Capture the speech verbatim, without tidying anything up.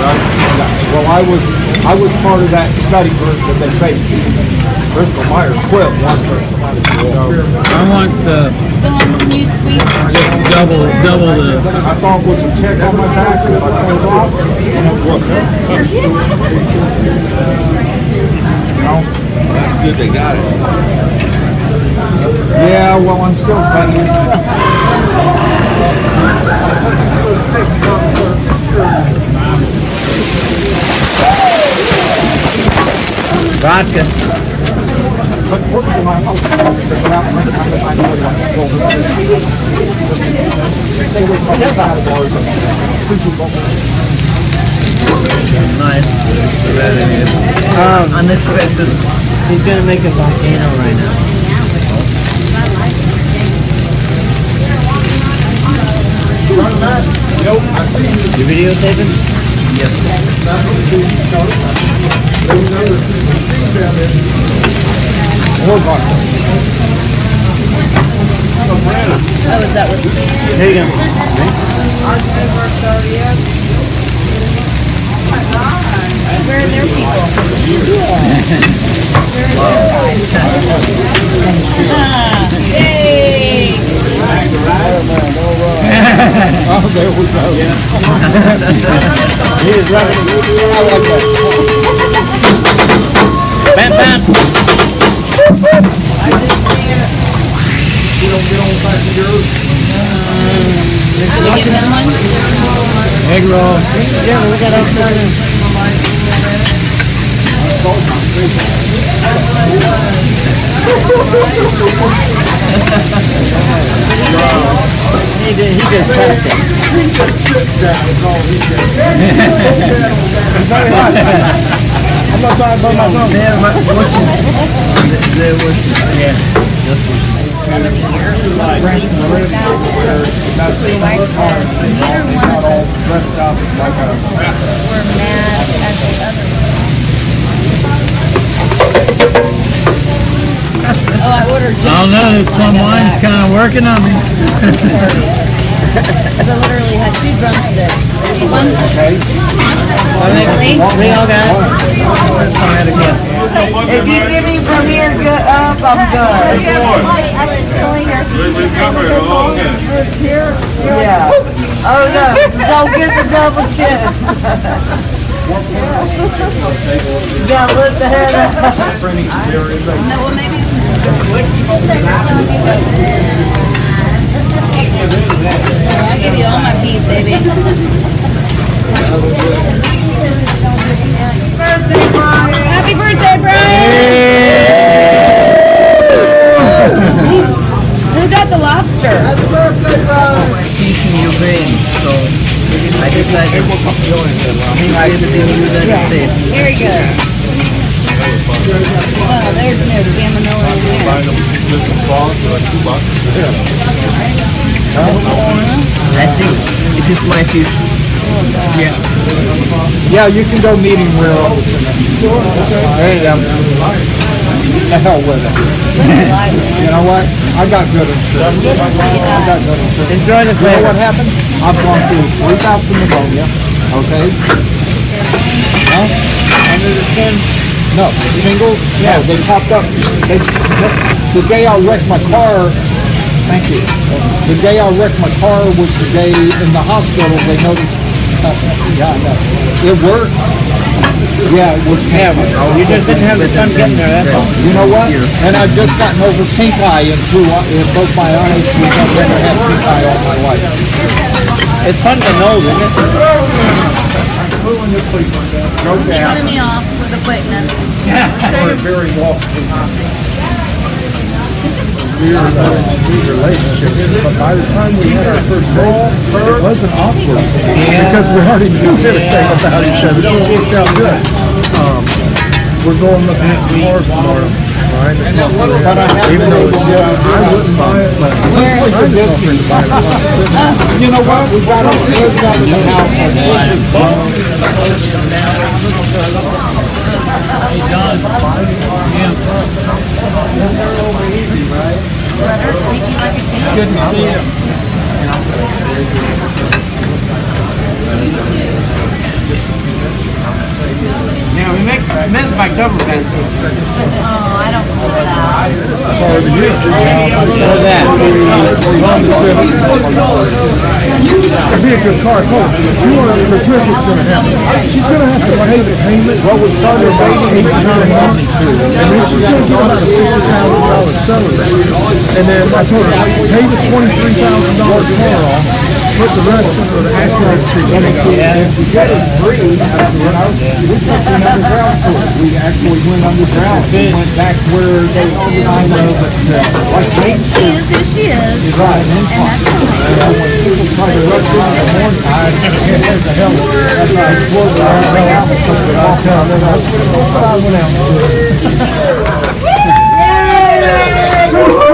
right? Well, I was, I was part of that study group that they say Bristol Myers Squibb one person. I want uh, The one when you squeeze. just double, double the. I thought it was a check on my back, but I pulled off, and it wasn't. No? That's good they got it. Yeah, well, I'm still paying. Vodka. But first of all, I'm out figure out when I know what I'm told. Stay away from the bad bars. Nice. Um, unexpected. He's gonna make a volcano right now. You videotaping? Yes. More vodka. Oh, is that what? Here you go. Where are their people? Ah, yay! Oh, there we go. He is right. I like that. Bam, bam. You don't get on back to yours. Can we give them one? Egg roll. Yeah, we got our turn. He did, he just passed it. I'm not talking about my son. Yeah, my, what's your, there was, yeah, that's what. Seventy years. Neither one of us were mad at the other one. Oh, I ordered I don't know, this plum wine's kind of working on me. Because I literally had two drumsticks. One. Really? We all got it? Let's try it again. If you give me from here good up, I'm good. Yeah. Oh no, don't get the double chin. You gotta lift the head up. No, well, maybe. I'll give you all my peas, baby. Birthday, Brian. Happy birthday, Brian! Who got the lobster? Happy birthday, Brian. Teaching your brain, so I decided I should do that today. Very good. Well, there's no salmonella in there. I think it is my fish. Yeah. Yeah, you can go medium rare over to me. There you go. The hell with it. You know what? I got good insurance. I got good insurance. Enjoy the You know flavor. what happened? I've gone through three bouts of pneumonia. Okay? Huh? Under the skin. No, shingles? No, they popped up. They, the day I wrecked my car, thank you. The day I wrecked my car was the day in the hospital they noticed. Uh, yeah, I know. It worked. Yeah, it was heavy. You just didn't have the sun getting there, that's all. You know what? And I've just gotten over pink eye in two, in both my eyes, which I've never had pink eye all my life. It's fun to know, isn't it? Go You're down. turning me off with the quickness. We're very walking. We were in a good relationship, but by the time we had our first date, it wasn't awkward. Because we already knew everything about each other. It worked out good. Um, we're going looking at cars tomorrow. Right? But I have even though I wouldn't buy it, but I'm just offering to buy it. You know what? We got our kids out of the house. Hey, John. Yeah. Good to see you. is my cover band. Oh, I don't pull it out. Hard to get. What's that? Honda Civic. It'd be a good car. I told her, you want to, because here's what's going to happen. She's going to have to pay the payment. What was started about eight hundred months. And then she's going to get about a fifty thousand dollars salary. And then I told her, pay the twenty-three thousand dollars car off, put the rest into the assurance fee. Yeah. We got it free. We took an underground tour. We actually went underground. We went back where they organized it. Like Main She is who she is. Right. And that's fine. When people try to rush in in the morning, I can't take the hell. That's why I exploded around the hell out and took it all down. Then I went out.